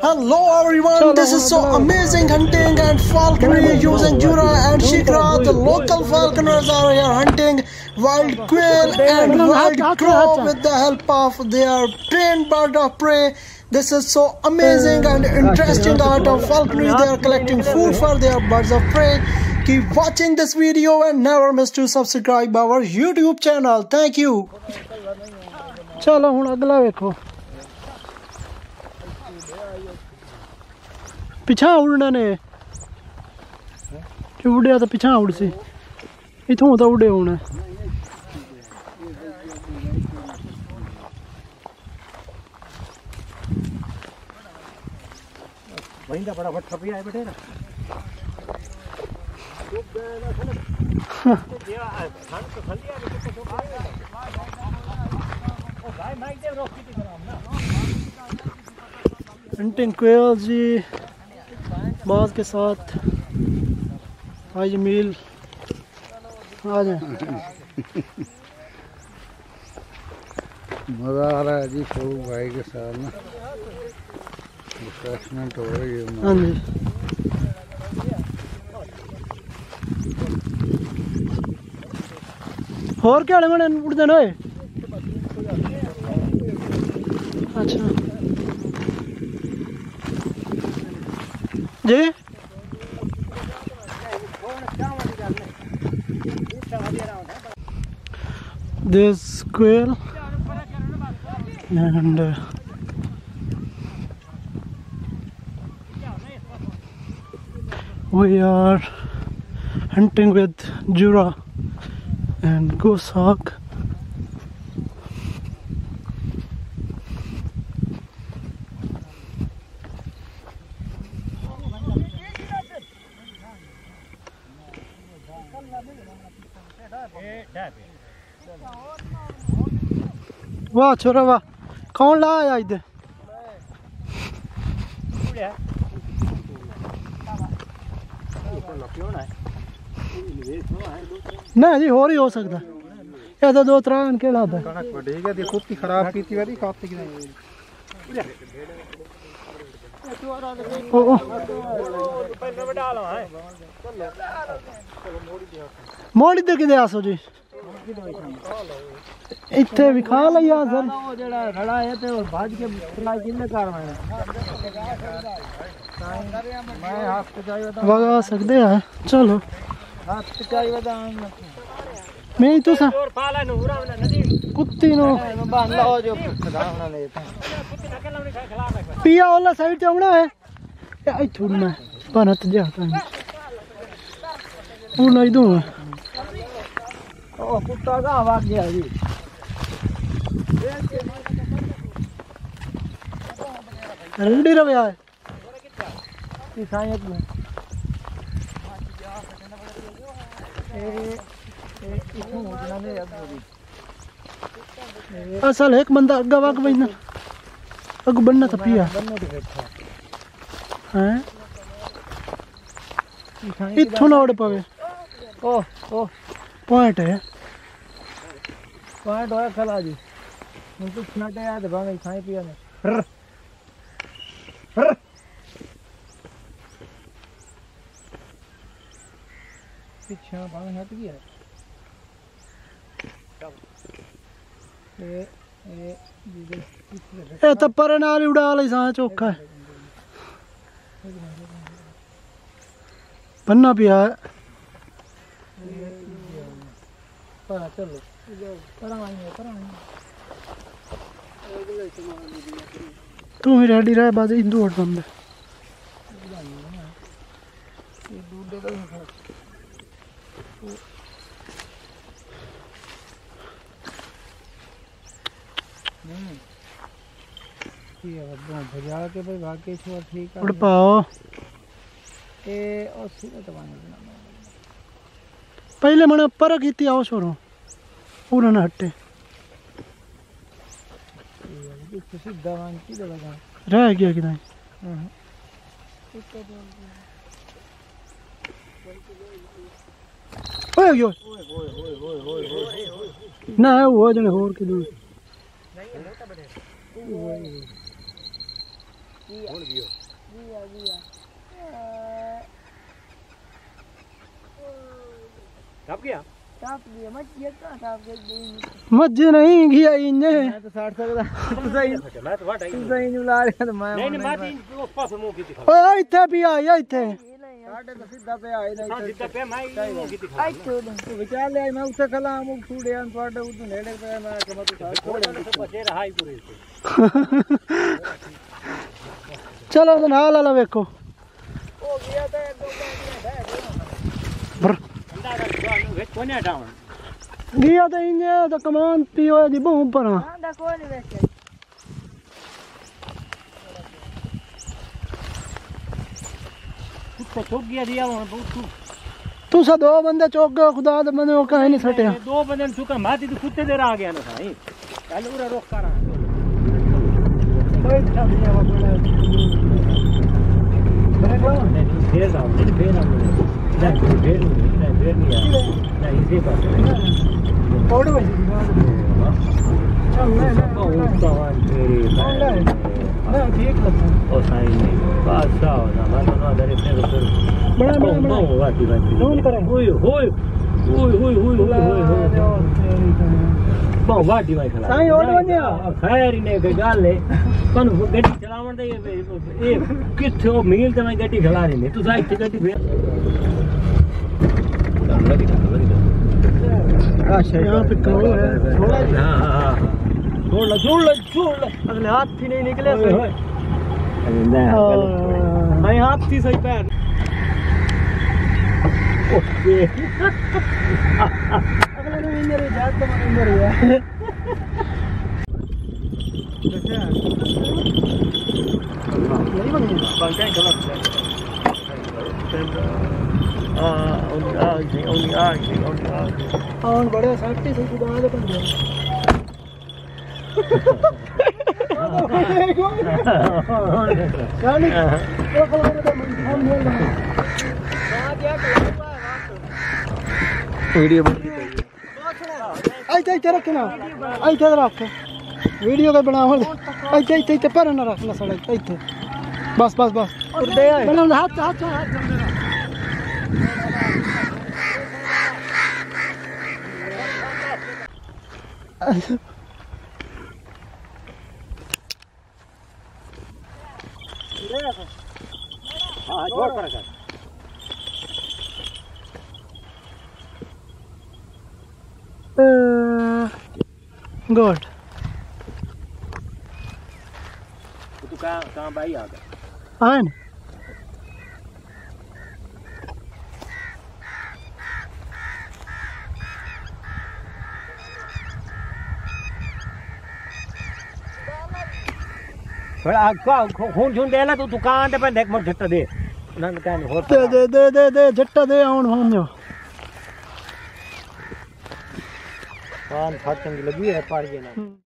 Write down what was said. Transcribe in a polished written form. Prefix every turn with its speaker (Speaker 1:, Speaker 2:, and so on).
Speaker 1: Hello everyone, this is so amazing hunting and falconry using jura and shikra. The local falconers are here hunting wild quail and wild crow with the help of their trained bird of prey. This is so amazing and interesting art of falconry. They are collecting food for their birds of prey. Keep watching this video and never miss to subscribe our YouTube channel. Thank you. चलो हुण अगला देखो पिछा उड़ना ने जो उड़िया तो पिछा उड़ सी इथों तो उड़े होना वहीं का बड़ा भट्टा पिया है बेटे ना हंटिंग क्वेल जी बाज के साथ आज मील आ जाए
Speaker 2: मज़ा आ रहा है जी फूल भाई के साथ ना रिफ्रेशमेंट हो रही है।
Speaker 1: हाँ जी और क्या मैंने उड़ देना है। अच्छा जी this quail and we are hunting with jurra and goshawk. वाह छोरा वाह कौन लाया इधर नहीं जी और ही हो सकता ये तो दो तरह के लाता है
Speaker 2: ठीक है देखो की खराब की थी वाली काफी की नहीं
Speaker 1: मोड़ी दे किदे आसो जी इत्थे भी खा लिया सर
Speaker 2: वो जेड़ा रड़ा है ते भाज के फ्राई किने करवाना मैं हाथ पे चाहिए था
Speaker 1: वगा सकते हैं चलो
Speaker 2: हाथ पे चाहिए था
Speaker 1: मैं तो सा
Speaker 2: और पाला नु उरा नदी
Speaker 1: कुत्ती नो
Speaker 2: बांध लो जो खदावना ले
Speaker 1: पिया वाला साइड ते आना है आई छोड़ना बनत जाता है पूर्ण ही दूं
Speaker 2: ओ कुत्ता का आवाज गया जी
Speaker 1: रेडी रहे है
Speaker 2: ये सायत में
Speaker 1: असल एक बंदा अग्गा वाक बजना अग बनना था पिया हैं इथों ना उड़ पावे
Speaker 2: ओ ओ
Speaker 1: पॉइंट है
Speaker 2: पॉइंट होया खला जी मुझे छनाटे याद बांगे खाए पिया ने पीछे बांगे हट गया
Speaker 1: ए तो पर नाल उड़ा ले सा चौका है बनना पिया है
Speaker 2: पर चलो
Speaker 1: तू ही रेडी रहे बाजी हिंदू हट बंद
Speaker 2: भजा के भाई भाग्य छो ठीक है
Speaker 1: उड़ पाओ
Speaker 2: ए और सीधा दबाने
Speaker 1: पहले मने पर कीती आओ छोरो पूरा ना हटे
Speaker 2: सीधा मान की लगा
Speaker 1: रह गया कि नहीं ओए यो ना वो जने होर के दूर मज्जे नहीं घिया इन्ने
Speaker 2: मैं तो 60 सकदा मैं तो वाटा ही नहीं ला रहा तो मैं नहीं उस पास मुंह की दिखा
Speaker 1: ओए इथे भी आया इथे
Speaker 2: साडे तो सीधा पे आई नहीं सीधा पे मैं मुंह की दिखा तो विचार ले मैं उसे खला मुंह छूड़े अन तोड़े उधर नेड़े पे मैं के मत छोड़े तो बचे रहा ही पूरे से
Speaker 1: चलो तो नाल वाला देखो
Speaker 2: ओ गया तो एक दो
Speaker 1: ब्र
Speaker 2: वे कोने डाउन
Speaker 1: गया तो इन्ने तो कमान पियो दी बहू पर
Speaker 2: हां दा कोई नहीं वैसे तो चौक गया दिया वहां बहुत
Speaker 1: तू सा दो बंदे चौक गए खुदा दे मैंने वो कहीं नहीं सटिया
Speaker 2: दो बंदे चुका माती तो कुत्ते देर आ गया ना भाई कल उरा रोक कर बैठ दिया वो बोला फेर ना नहीं इसी बात
Speaker 1: फोड़ में चल ले ना ठीक है
Speaker 2: ओ साईं नहीं बादशाह होना मैं तो ना दरे पे
Speaker 1: बड़ा
Speaker 2: बड़ा वाटी
Speaker 1: फोन करे
Speaker 2: ओए होए बहुत वाटी भाई खला
Speaker 1: साईं ओड वने
Speaker 2: खैर ने के गाले कन गड्डी चलावण दे ए किथे ओ मील ते मैं गड्डी खला रही नहीं तू साइड से गड्डी भेज
Speaker 1: अच्छा यहाँ पे कौन है
Speaker 2: हां छोड़ ले
Speaker 1: अगले हाथ ही नहीं निकले
Speaker 2: मैं हाथ थी सही पैर ओके
Speaker 1: अगले ने इंदर जात तो इंदर है नहीं बनी
Speaker 2: पंखे गलत है
Speaker 1: और बड़े सेफ्टी से खुदा दे बंदे गाली वो कलर में हम बोल रहे हैं वीडियो आई रख ना आई रख वीडियो का बनाओ आई पर ना रखना सड़क आई बस बना हाथ
Speaker 2: हां जोर कर
Speaker 1: गुड
Speaker 2: तू कहां भाई आ गया
Speaker 1: आन
Speaker 2: बड़ा खून दे ला तू दुकान पे देख मत झट्टा दे नन कान हो
Speaker 1: दे झट्टा दे आउन होन जो
Speaker 2: कान फाटन लगी है पार के ना